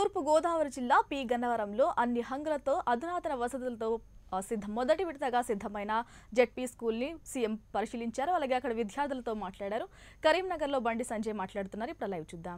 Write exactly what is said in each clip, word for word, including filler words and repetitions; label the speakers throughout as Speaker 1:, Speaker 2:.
Speaker 1: తూర్పు గోదావరి జిల్లా పి గన్నవరంలో అన్ని హంగులతో అధునాతన వసతులతో సిద్ధం మొదటి విడతగా సిద్ధమైన జెడ్పీ స్కూల్ని సీఎం పరిశీలించారు. అలాగే అక్కడ విద్యార్థులతో మాట్లాడారు. కరీంనగర్లో బండి సంజయ్ మాట్లాడుతున్నారు. ఇప్పుడు లైవ్ చూద్దాం.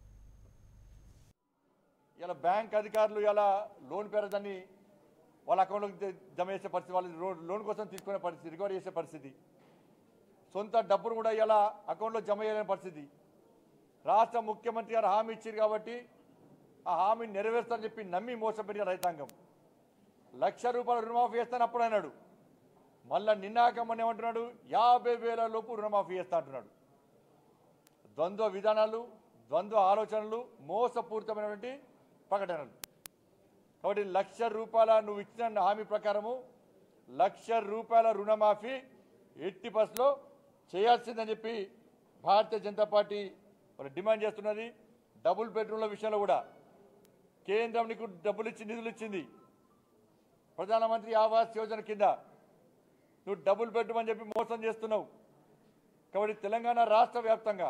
Speaker 2: ఇలా బ్యాంక్ అధికారులు ఇలా లోన్ పేరదని వాళ్ళ అకౌంట్లోకి జమ చేసే పరిస్థితి, వాళ్ళు లోన్ కోసం తీసుకునే పరిస్థితి, రికవరీ చేసే పరిస్థితి, సొంత డబ్బును కూడా ఇలా అకౌంట్లో జమ చేయలేని పరిస్థితి. రాష్ట్ర ముఖ్యమంత్రి గారు హామీ ఇచ్చారు కాబట్టి ఆ హామీని నెరవేరుస్తారని చెప్పి నమ్మి మోసపెట్టిన రైతాంగం లక్ష రూపాయలు రుణమాఫీ చేస్తాను అప్పుడు అన్నాడు. మళ్ళా నిన్నాకమ్మని ఏమంటున్నాడు, యాభై వేల లోపు రుణమాఫీ చేస్తా అంటున్నాడు. ద్వంద్వ విధానాలు, ద్వంద్వ ఆలోచనలు, మోసపూరితమైనటువంటి ప్రకటనలు. కాబట్టి లక్ష రూపాయల నువ్వు ఇచ్చిన హామీ ప్రకారము లక్ష రూపాయల రుణమాఫీ ఎట్టి బస్లో చేయాల్సిందని చెప్పి భారతీయ జనతా పార్టీ డిమాండ్ చేస్తున్నది. డబుల్ బెడ్రూమ్ల విషయంలో కూడా కేంద్రం నీకు డబ్బులు ఇచ్చి నిధులు ఇచ్చింది. ప్రధానమంత్రి ఆవాస్ యోజన కింద నువ్వు డబుల్ బెడ్రూమ్ అని చెప్పి మోసం చేస్తున్నావు. కాబట్టి తెలంగాణ రాష్ట్ర వ్యాప్తంగా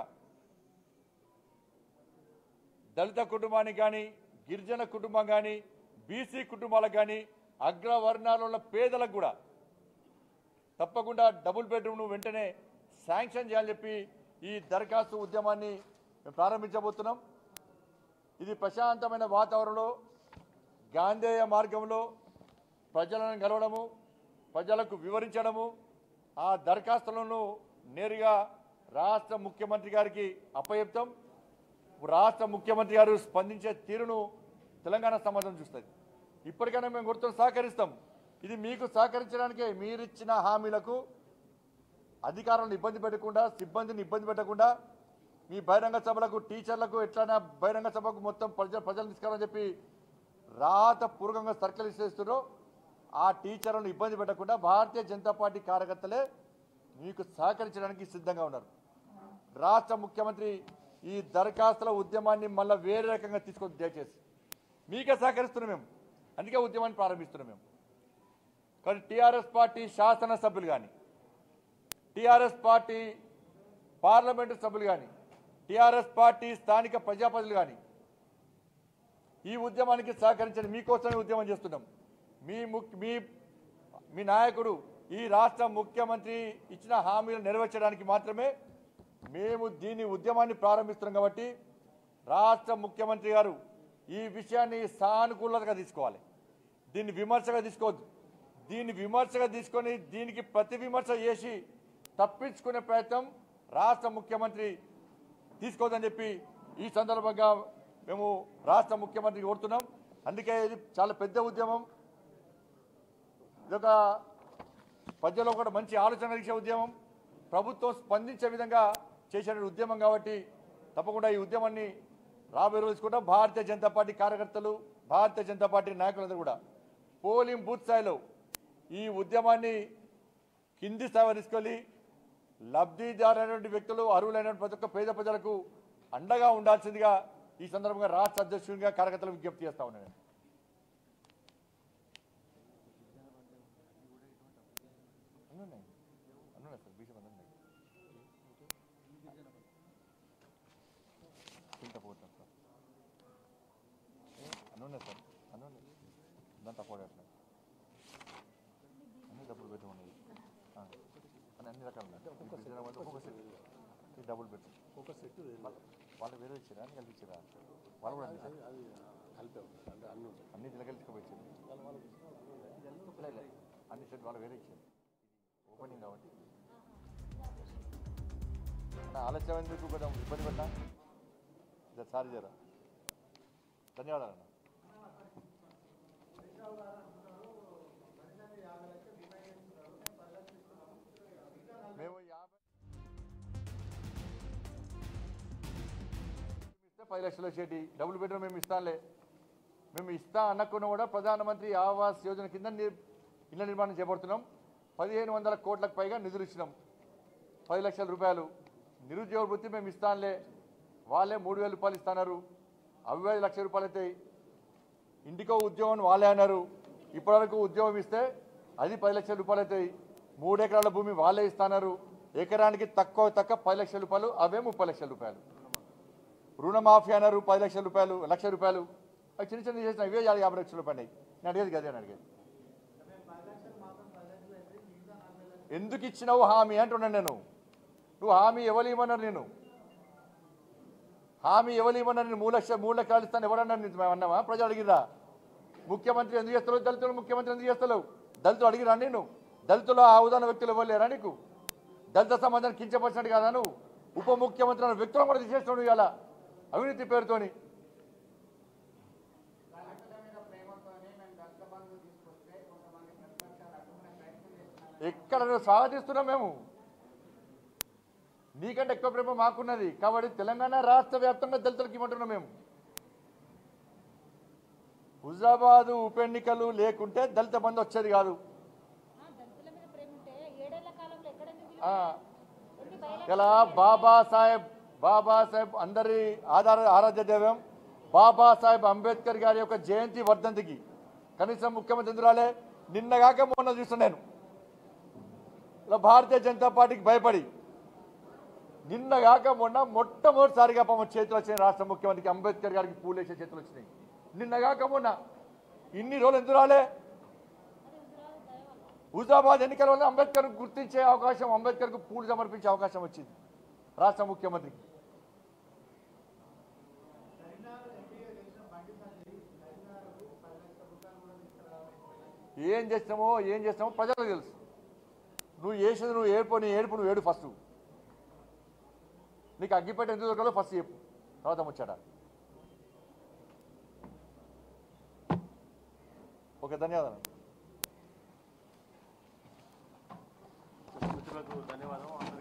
Speaker 2: దళిత కుటుంబానికి కానీ, గిరిజన కుటుంబం కానీ, బీసీ కుటుంబాలకు కానీ, అగ్రవర్ణాలలో ఉన్న పేదలకు కూడా తప్పకుండా డబుల్ బెడ్రూమ్ను వెంటనే శాంక్షన్ చేయాలని చెప్పి ఈ దరఖాస్తు ఉద్యమాన్ని మేము ప్రారంభించబోతున్నాం. ఇది ప్రశాంతమైన వాతావరణంలో గాంధేయ మార్గంలో ప్రజలను కలవడము, ప్రజలకు వివరించడము, ఆ దరఖాస్తులను నేరుగా రాష్ట్ర ముఖ్యమంత్రి గారికి అప్పచెప్తాం. రాష్ట్ర ముఖ్యమంత్రి గారు స్పందించే తీరును తెలంగాణ సమాజం చూస్తుంది. ఇప్పటికైనా మేము గుర్తు సహకరిస్తాం. ఇది మీకు సహకరించడానికే మీరిచ్చిన హామీలకు అధికారులను ఇబ్బంది పెట్టకుండా, సిబ్బందిని ఇబ్బంది పెట్టకుండా, మీ బహిరంగ సభలకు టీచర్లకు ఎట్లయినా బహిరంగ సభకు మొత్తం ప్రజ ప్రజలు తీసుకురాని చెప్పి రాతపూర్వకంగా సర్కిల్ ఇస్తున్నారో ఆ టీచర్లను ఇబ్బంది పెట్టకుండా భారతీయ జనతా పార్టీ కార్యకర్తలే మీకు సహకరించడానికి సిద్ధంగా ఉన్నారు. రాష్ట్ర ముఖ్యమంత్రి ఈ దరఖాస్తుల ఉద్యమాన్ని మళ్ళీ వేరే రకంగా తీసుకొని దయచేసి మీకే సహకరిస్తున్నాం మేము, అందుకే ఉద్యమాన్ని ప్రారంభిస్తున్నాం మేము. కానీ టీఆర్ఎస్ పార్టీ శాసనసభ్యులు కానీ, టీఆర్ఎస్ పార్టీ పార్లమెంటు సభ్యులు కానీ, టీఆర్ఎస్ పార్టీ స్థానిక ప్రజాప్రతినిధులు కానీ ఈ ఉద్యమానికి సహకరించండి. మీకోసమే ఉద్యమం చేస్తున్నాం. మీ మీ మీ నాయకుడు ఈ రాష్ట్ర ముఖ్యమంత్రి ఇచ్చిన హామీలను నెరవేర్చడానికి మాత్రమే మేము దీని ఉద్యమాన్ని ప్రారంభిస్తున్నాం. కాబట్టి రాష్ట్ర ముఖ్యమంత్రి గారు ఈ విషయాన్ని సానుకూలతగా తీసుకోవాలి. దీన్ని విమర్శగా తీసుకోవద్దు. దీన్ని విమర్శగా తీసుకొని దీనికి ప్రతి విమర్శ చేసి తప్పించుకునే ప్రయత్నం రాష్ట్ర ముఖ్యమంత్రి తీసుకోవద్దని చెప్పి ఈ సందర్భంగా మేము రాష్ట్ర ముఖ్యమంత్రికి కోరుతున్నాం. అందుకే ఇది చాలా పెద్ద ఉద్యమం. ఇదొక ప్రజల్లో కూడా మంచి ఆలోచన ఇచ్చే ఉద్యమం, ప్రభుత్వం స్పందించే విధంగా చేసే ఉద్యమం. కాబట్టి తప్పకుండా ఈ ఉద్యమాన్ని రాబోయే రోజు కూడా భారతీయ జనతా పార్టీ కార్యకర్తలు, భారతీయ జనతా పార్టీ నాయకులందరూ కూడా పోలింగ్ బూత్ స్థాయిలో ఈ ఉద్యమాన్ని కింది స్థాయి తీసుకెళ్ళి లబ్ధిదారైనటువంటి వ్యక్తులు, అర్హులైనటువంటి ప్రతి ఒక్క పేద ప్రజలకు అండగా ఉండాల్సిందిగా ఈ సందర్భంగా రాష్ట్ర అధ్యక్షుడిగా కార్యకర్తలకు విజ్ఞప్తి చేస్తా ఉన్నాను. అన్నీ సార్, అన్నీ దాంట్లో అపోడట్లేదు, అన్ని డబ్బులు పెట్టి ఉన్నాయి అని అన్ని రకాలు ఒక్కొక్క సెట్ డబ్బులు పెట్టి ఒక సెట్ వాళ్ళు వేరే ఇచ్చారా, అన్ని కలిపి ఇచ్చారా? వాళ్ళు కూడా అన్ని అన్ని తిలకెళ్ళిపోయించారు, అన్ని సెట్ వాళ్ళు వేరే ఇచ్చారు. ఓపెనింగ్ కాబట్టి ఆలస్యం ఎందుకు కొంచెం ఇబ్బంది పెట్టా సారీ జరా. ధన్యవాదాలు అన్న. మేము యాభై ఇస్తే పది లక్షలు వచ్చేటి డబుల్ బెడ్రూమ్ మేము ఇస్తాంలే, మేము ఇస్తా అన్నకున్న కూడా ప్రధానమంత్రి ఆవాస్ యోజన కింద ఇళ్ల నిర్మాణం చేపడుతున్నాం. పదిహేను వందల కోట్లకు పైగా నిధులు ఇచ్చినాం. పది లక్షల రూపాయలు నిరుద్యోగ వృత్తి మేము ఇస్తాంలే, వాళ్ళే మూడు వేల రూపాయలు ఇస్తున్నారు. అవి ఐదు లక్షల రూపాయలు అవుతాయి. ఇంటికో ఉద్యోగం వాళ్ళే అన్నారు. ఇప్పటివరకు ఉద్యోగం ఇస్తే అది పది లక్షల రూపాయలు అవుతాయి. మూడు ఎకరాల భూమి వాళ్ళే ఇస్తున్నారు. ఎకరానికి తక్కువ తక్కువ పది లక్షల రూపాయలు, అవే ముప్పై లక్షల రూపాయలు. రుణమాఫీ అన్నారు పది లక్షల రూపాయలు, లక్ష రూపాయలు. అవి చిన్న చిన్న చేసిన ఇవే యాభై యాభై లక్షలు పడినాయి. నేను అడిగేది కదే అని అడిగేది. ఎందుకు ఇచ్చినావు హామీ అంటున్నాను నేను. నువ్వు హామీ ఎవరు ఇవ్వమన్నారు? నేను హామీ ఎవరు ఇవ్వమన్నారు? నేను మూడు లక్ష మూడు లక్షలు ఇస్తాను ఎవరన్నారు? మేము అన్నావా? ప్రజలు అడిగిరా? ముఖ్యమంత్రి ఎందుకు చేస్తావు? దళితులు ముఖ్యమంత్రి ఎందుకు చేస్తావు? దళితులు అడిగిరా? నేను దళితులు ఆ ఉదాహరణ వ్యక్తులు ఇవ్వలేరా నీకు? దళిత సమాజాన్ని కించపరిచినట్టు కాదా నువ్వు? ఉప ముఖ్యమంత్రి అనే వ్యక్తులను కూడా తీసేస్తావు నువ్వు ఇలా అవినీతి పేరుతోని. ఎక్కడ నువ్వు స్వాగతిస్తున్నాం మేము. నీకంటే ఎక్కువ ప్రేమ మాకున్నది కాబట్టి తెలంగాణ రాష్ట్ర వ్యాప్తంగా దళితులకి ఇవ్వమంటున్నాం మేము. హుజాబాద్ ఉప ఎన్నికలు లేకుంటే దళిత బంధు వచ్చేది కాదు. ఇలా బాబాసాహెబ్ బాబాసాహెబ్ అందరి ఆధార ఆరాధ్య దైవం బాబాసాహెబ్ అంబేద్కర్ గారి యొక్క జయంతి వర్ధంతికి కనీసం ముఖ్యమంత్రి ఎందురాలే? నిన్నగాక మొన్న చూసిన నేను ఇలా భారతీయ జనతా పార్టీకి భయపడి నిన్నగాక మొన్న మొట్టమొదటిసారిగా పాపం చేతులు వచ్చినాయి రాష్ట్ర ముఖ్యమంత్రికి అంబేద్కర్ గారికి పూలేసే చేతులు వచ్చినాయి. నిన్నగాక మొన్న ఇన్ని రోజులు ఎందుకు రాలే? హుజాబాద్ ఎన్నికల వల్ల అంబేద్కర్ గుర్తించే అవకాశం, అంబేద్కర్కు పూలు సమర్పించే అవకాశం వచ్చింది రాష్ట్ర ముఖ్యమంత్రికి. ఏం చేస్తామో ఏం చేస్తామో ప్రజలకు తెలుసు. నువ్వు చేసేది నువ్వు ఏడుపు, నీ ఏడుపు నువ్వు ఏడు ఫస్ట్. నీకు అగ్గిపెట్టి ఎందుకు దొరకలో ఫస్ట్ చెప్పు, తర్వాత ముచ్చాడా. ఓకే, ధన్యవాదాలు.
Speaker 3: మిత్రులకు ధన్యవాదం.